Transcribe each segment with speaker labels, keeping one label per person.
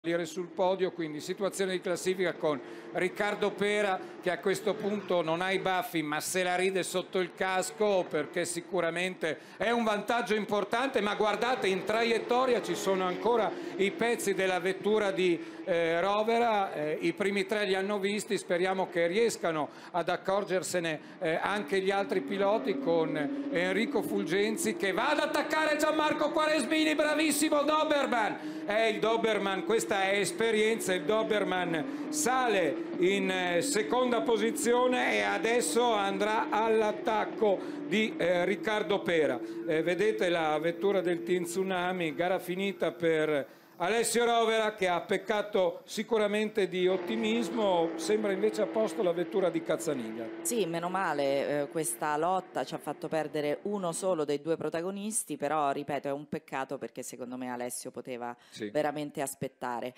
Speaker 1: sul podio, quindi situazione di classifica con Riccardo Pera che a questo punto non ha i baffi ma se la ride sotto il casco perché sicuramente è un vantaggio importante, ma guardate in traiettoria ci sono ancora i pezzi della vettura di Rovera, i primi tre li hanno visti, speriamo che riescano ad accorgersene anche gli altri piloti, con Enrico Fulgenzi che va ad attaccare Gianmarco Quaresmini, bravissimo Doberman, è il Doberman, questa è esperienza, il Doberman sale in seconda posizione e adesso andrà all'attacco di Riccardo Pera. Vedete la vettura del Team Tsunami, gara finita per Alessio Rovera che ha peccato sicuramente di ottimismo, sembra invece a posto la vettura di Cazzaniga.
Speaker 2: Sì, meno male, questa lotta ci ha fatto perdere uno solo dei due protagonisti, però ripeto è un peccato perché secondo me Alessio poteva veramente aspettare.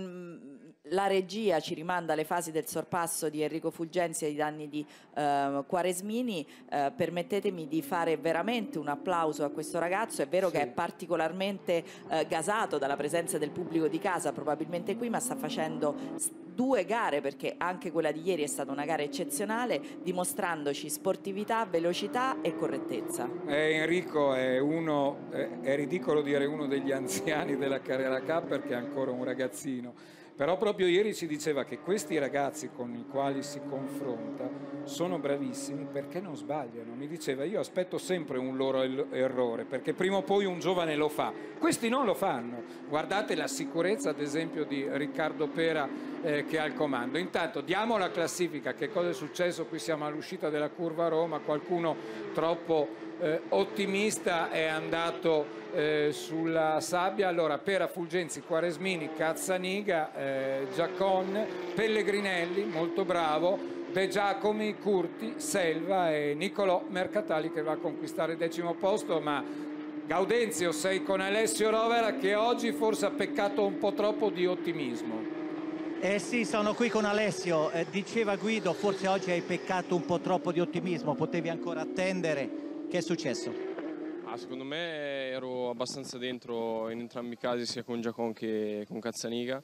Speaker 2: La regia ci rimanda alle fasi del sorpasso di Enrico Fulgenzi ai danni di Quaresmini. Permettetemi di fare veramente un applauso a questo ragazzo, è vero che è particolarmente gasato dalla presenza del pubblico di casa, probabilmente qui, ma sta facendo due gare, perché anche quella di ieri è stata una gara eccezionale, dimostrandoci sportività, velocità e correttezza.
Speaker 1: Enrico è ridicolo dire uno degli anziani della Carrera Cup perché è ancora un ragazzino, però proprio ieri si diceva che questi ragazzi con i quali si confronta sono bravissimi perché non sbagliano. Mi diceva, io aspetto sempre un loro errore perché prima o poi un giovane lo fa, questi non lo fanno. Guardate la sicurezza ad esempio di Riccardo Pera che è al comando. Intanto diamo la classifica, che cosa è successo? Qui siamo all'uscita della curva Roma, qualcuno troppo ottimista è andato sulla sabbia. Allora Pera, Fulgenzi, Quaresmini, Cazzaniga, Giacon, Pellegrinelli, molto bravo, De Giacomi, Curti, Selva e Nicolò Mercatali che va a conquistare il 10° posto. Ma Gaudenzio, sei con Alessio Rovera che oggi forse ha peccato un po' troppo di ottimismo.
Speaker 3: Sì, sono qui con Alessio. Diceva Guido, forse oggi hai peccato un po' troppo di ottimismo, potevi ancora attendere. Che è successo?
Speaker 4: Secondo me ero abbastanza dentro in entrambi i casi, sia con Giacon che con Cazzaniga.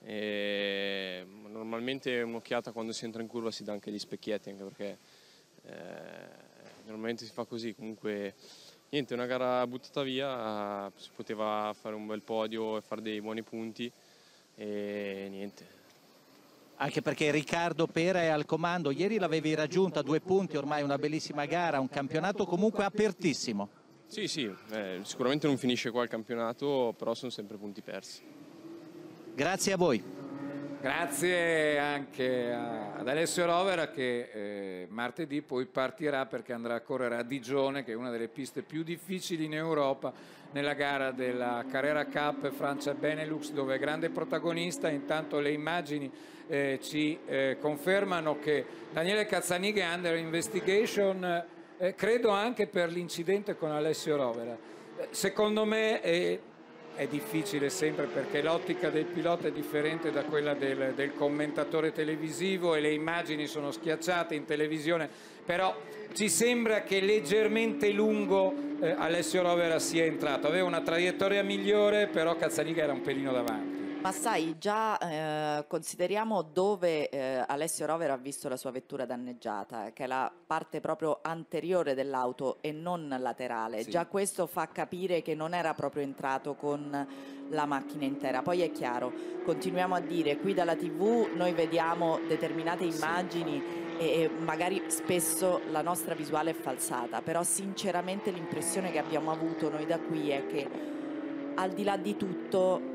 Speaker 4: Normalmente un'occhiata quando si entra in curva si dà anche gli specchietti, anche perché normalmente si fa così. Comunque niente, una gara buttata via, si poteva fare un bel podio e fare dei buoni punti e niente.
Speaker 3: Anche perché Riccardo Pera è al comando, ieri l'avevi raggiunta, 2 punti, ormai una bellissima gara, un campionato comunque apertissimo.
Speaker 4: Sì, sicuramente non finisce qua il campionato, però sono sempre punti persi.
Speaker 3: Grazie a voi.
Speaker 1: Grazie anche ad Alessio Rovera che martedì poi partirà perché andrà a correre a Digione, che è una delle piste più difficili in Europa, nella gara della Carrera Cup Francia Benelux, dove è grande protagonista. Intanto le immagini ci confermano che Daniele Cazzaniga è under investigation, credo anche per l'incidente con Alessio Rovera. Secondo me è difficile sempre perché l'ottica del pilota è differente da quella del commentatore televisivo e le immagini sono schiacciate in televisione, però ci sembra che leggermente lungo Alessio Rovera sia entrato, aveva una traiettoria migliore, però Cazzaniga era un pelino davanti.
Speaker 2: Ma sai, già consideriamo dove Alessio Rovera ha visto la sua vettura danneggiata, che è la parte proprio anteriore dell'auto e non laterale. Già questo fa capire che non era proprio entrato con la macchina intera. Poi è chiaro, continuiamo a dire, qui dalla TV noi vediamo determinate immagini e magari spesso la nostra visuale è falsata, però sinceramente l'impressione che abbiamo avuto noi da qui è che al di là di tutto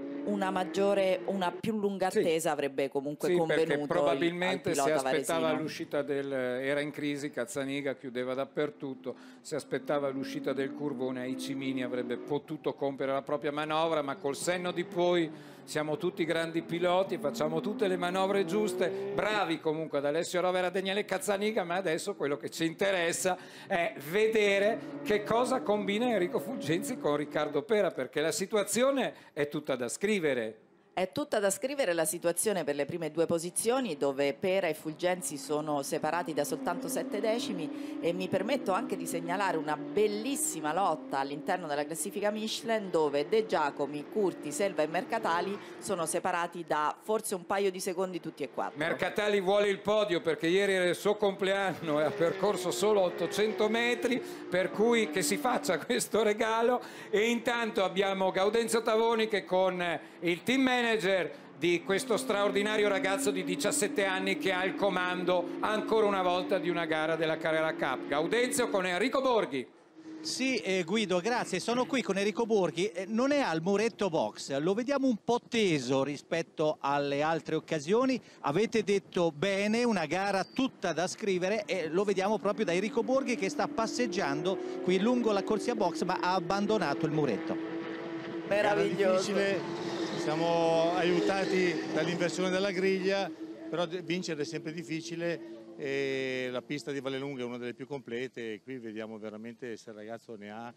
Speaker 2: una più lunga attesa avrebbe comunque convenuto
Speaker 1: perché probabilmente
Speaker 2: al
Speaker 1: si
Speaker 2: pilota
Speaker 1: aspettava
Speaker 2: varesino.
Speaker 1: l'uscita era in crisi, Cazzaniga chiudeva dappertutto, si aspettava l'uscita del curvone, ai Cimini avrebbe potuto compiere la propria manovra, ma col senno di poi siamo tutti grandi piloti, facciamo tutte le manovre giuste, bravi comunque ad Alessio Rovera, Daniele Cazzaniga, ma adesso quello che ci interessa è vedere che cosa combina Enrico Fulgenzi con Riccardo Pera, perché la situazione è tutta da scrivere.
Speaker 2: È tutta da scrivere la situazione per le prime due posizioni, dove Pera e Fulgenzi sono separati da soltanto 7 decimi, e mi permetto anche di segnalare una bellissima lotta all'interno della classifica Michelin, dove De Giacomi, Curti, Selva e Mercatali sono separati da forse un paio di secondi tutti e quattro.
Speaker 1: Mercatali vuole il podio perché ieri era il suo compleanno e ha percorso solo 800 metri, per cui che si faccia questo regalo. E intanto abbiamo Gaudenzio Tavoni che con il team manager di questo straordinario ragazzo di 17 anni che ha il comando ancora una volta di una gara della Carrera Cup. Gaudenzio con Enrico Borghi.
Speaker 3: Sì, Guido, grazie. Sono qui con Enrico Borghi. Non è al muretto box, lo vediamo un po' teso rispetto alle altre occasioni. Avete detto bene, una gara tutta da scrivere, e lo vediamo proprio da Enrico Borghi che sta passeggiando qui lungo la corsia box, ma ha abbandonato il muretto.
Speaker 2: Meraviglioso.
Speaker 5: Siamo aiutati dall'inversione della griglia, però vincere è sempre difficile. E la pista di Vallelunga è una delle più complete, e qui vediamo veramente se il ragazzo ne ha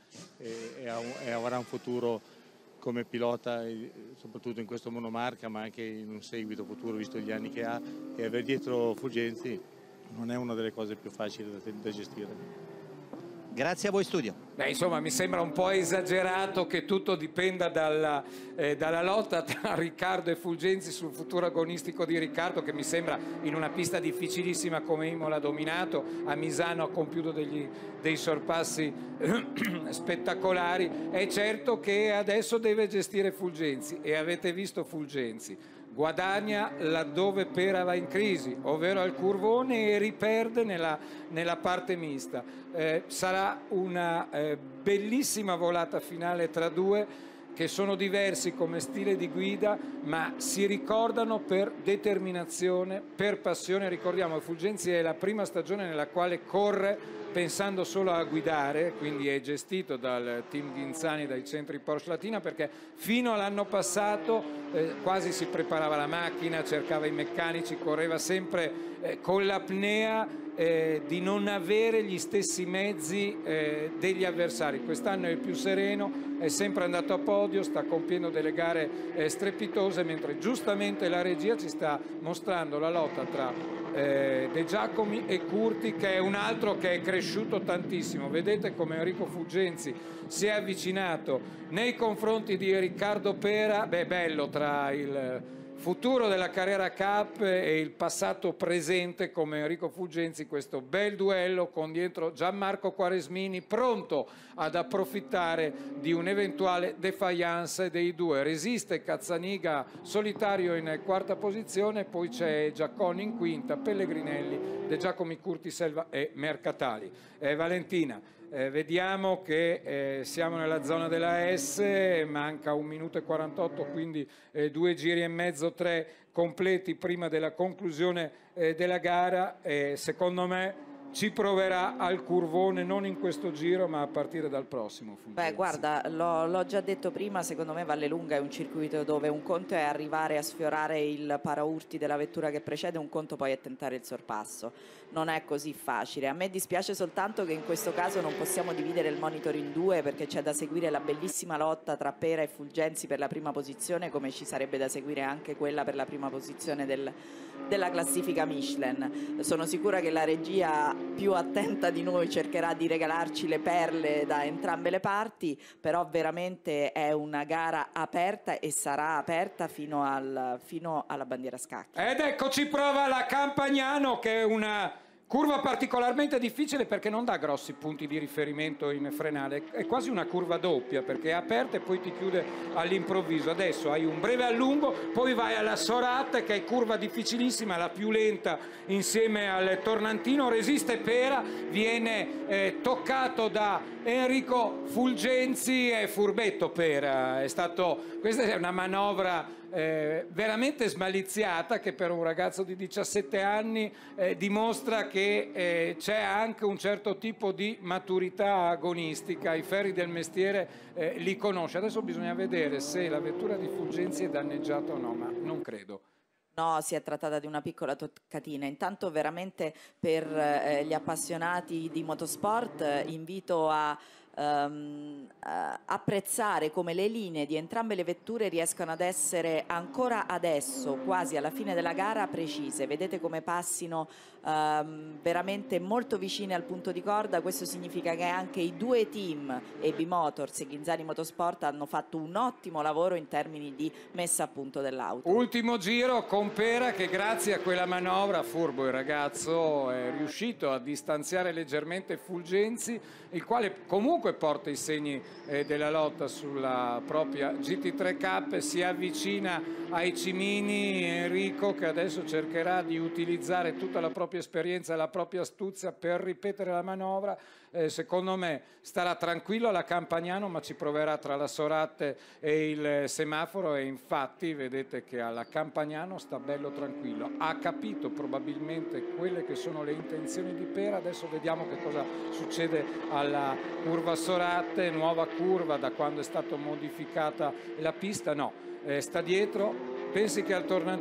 Speaker 5: e avrà un futuro come pilota, soprattutto in questo monomarca, ma anche in un seguito futuro visto gli anni che ha, e avere dietro Fulgenzi non è una delle cose più facili da gestire.
Speaker 3: Grazie a voi studio.
Speaker 1: Beh, insomma, mi sembra un po' esagerato che tutto dipenda dalla lotta tra Riccardo e Fulgenzi sul futuro agonistico di Riccardo, che mi sembra in una pista difficilissima come Imola ha dominato. A Misano ha compiuto dei sorpassi spettacolari. È certo che adesso deve gestire Fulgenzi, e avete visto Fulgenzi guadagna laddove Pera va in crisi, ovvero al curvone, e riperde nella parte mista. Sarà una bellissima volata finale tra due che sono diversi come stile di guida, ma si ricordano per determinazione, per passione. Ricordiamo che Fulgenzi è la prima stagione nella quale corre pensando solo a guidare, quindi è gestito dal team Ghinzani, dai centri Porsche Latina, perché fino all'anno passato quasi si preparava la macchina, cercava i meccanici, correva sempre con l'apnea di non avere gli stessi mezzi degli avversari. Quest'anno è più sereno, è sempre andato a podio, sta compiendo delle gare strepitose, mentre giustamente la regia ci sta mostrando la lotta tra De Giacomi e Curti, che è un altro che è cresciuto tantissimo. Vedete come Enrico Fulgenzi si è avvicinato nei confronti di Riccardo Pera. Beh, bello, tra il futuro della Carrera Cup e il passato presente come Enrico Fulgenzi, questo bel duello con dietro Gianmarco Quaresmini pronto ad approfittare di un'eventuale defiance dei due. Resiste Cazzaniga solitario in quarta posizione, poi c'è Giacconi in quinta, Pellegrinelli, De Giacomi, Curti, Selva e Mercatali. Valentina, vediamo che siamo nella zona della S, manca 1 minuto e 48, quindi 2 giri e mezzo, 3 completi prima della conclusione della gara. Secondo me ci proverà al curvone, non in questo giro ma a partire dal prossimo.
Speaker 2: Beh, guarda, l'ho già detto prima, secondo me Vallelunga è un circuito dove un conto è arrivare a sfiorare il paraurti della vettura che precede, un conto poi è tentare il sorpasso. Non è così facile. A me dispiace soltanto che in questo caso non possiamo dividere il monitor in due, perché c'è da seguire la bellissima lotta tra Pera e Fulgenzi per la prima posizione, come ci sarebbe da seguire anche quella per la prima posizione della classifica Michelin. Sono sicura che la regia più attenta di noi cercherà di regalarci le perle da entrambe le parti, però veramente è una gara aperta e sarà aperta fino alla bandiera scacchi.
Speaker 1: Ed eccoci prova la Campagnano, che è una curva particolarmente difficile perché non dà grossi punti di riferimento in frenale, è quasi una curva doppia perché è aperta e poi ti chiude all'improvviso. Adesso hai un breve allungo, poi vai alla Sorat, che è curva difficilissima, la più lenta insieme al Tornantino. Resiste Pera, viene toccato da Enrico Fulgenzi, è furbetto Pera, questa è una manovra veramente smaliziata, che per un ragazzo di 17 anni dimostra che c'è anche un certo tipo di maturità agonistica, i ferri del mestiere li conosce. Adesso bisogna vedere se la vettura di Fulgenzi è danneggiata o no, ma non credo.
Speaker 2: No, si è trattata di una piccola toccatina. Intanto veramente per gli appassionati di motorsport invito a apprezzare come le linee di entrambe le vetture riescano ad essere ancora adesso, quasi alla fine della gara, precise. Vedete come passino veramente molto vicine al punto di corda. Questo significa che anche i due team, AB Motors e Ghinzani Motorsport, hanno fatto un ottimo lavoro in termini di messa a punto dell'auto.
Speaker 1: Ultimo giro con Pera, che grazie a quella manovra, furbo il ragazzo, è riuscito a distanziare leggermente Fulgenzi, il quale comunque porta i segni della lotta sulla propria GT3 Cup. Si avvicina ai Cimini Enrico, che adesso cercherà di utilizzare tutta la propria esperienza e la propria astuzia per ripetere la manovra. Secondo me starà tranquillo alla Campagnano, ma ci proverà tra la Sorate e il semaforo, e infatti vedete che alla Campagnano sta bello tranquillo. Ha capito probabilmente quelle che sono le intenzioni di Pera. Adesso vediamo che cosa succede alla curva Sorate, nuova curva da quando è stata modificata la pista. No, sta dietro. Pensi che al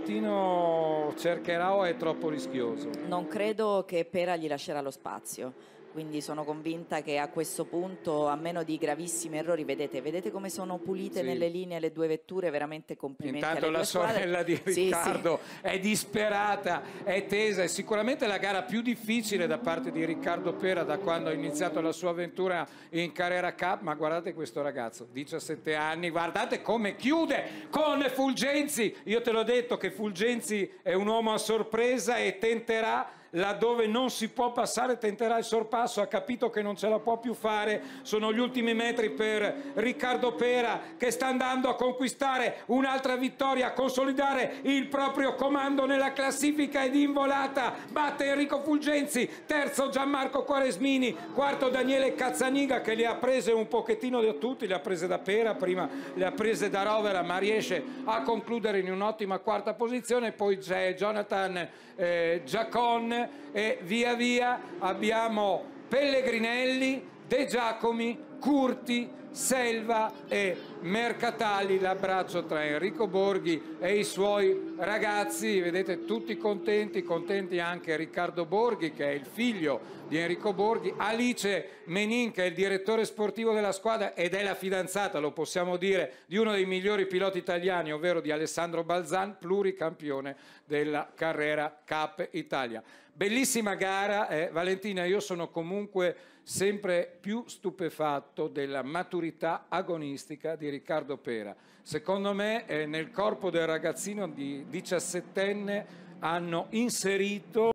Speaker 1: tornantino cercherà o è troppo rischioso?
Speaker 2: Non credo che Pera gli lascerà lo spazio. Quindi sono convinta che a questo punto, a meno di gravissimi errori, vedete come sono pulite nelle linee le due vetture, veramente complimenti.
Speaker 1: Intanto
Speaker 2: alle
Speaker 1: la
Speaker 2: due squadre.
Speaker 1: sorella di Riccardo è disperata, è tesa, è sicuramente la gara più difficile da parte di Riccardo Pera da quando ha iniziato la sua avventura in Carrera Cup. Ma guardate questo ragazzo, 17 anni, guardate come chiude con Fulgenzi. Io te l'ho detto che Fulgenzi è un uomo a sorpresa e tenterà, laddove non si può passare, tenterà il sorpasso. Ha capito che non ce la può più fare. Sono gli ultimi metri per Riccardo Pera, che sta andando a conquistare un'altra vittoria, a consolidare il proprio comando nella classifica, ed in volata batte Enrico Fulgenzi, terzo Gianmarco Quaresmini, quarto Daniele Cazzaniga, che le ha prese un pochettino da tutti, le ha prese da Pera, prima le ha prese da Rovera, ma riesce a concludere in un'ottima quarta posizione. Poi c'è Jonathan Giacon, e via via abbiamo Pellegrinelli, De Giacomi, Curti, Selva e Mercatali. L'abbraccio tra Enrico Borghi e i suoi ragazzi, vedete tutti contenti, contenti anche Riccardo Borghi, che è il figlio di Enrico Borghi, Alice Menin, che è il direttore sportivo della squadra ed è la fidanzata, lo possiamo dire, di uno dei migliori piloti italiani, ovvero di Alessandro Balzan, pluricampione della Carrera Cup Italia. Bellissima gara, Valentina. Io sono comunque sempre più stupefatto della maturità agonistica di Riccardo Pera. Secondo me nel corpo del ragazzino di 17enne hanno inserito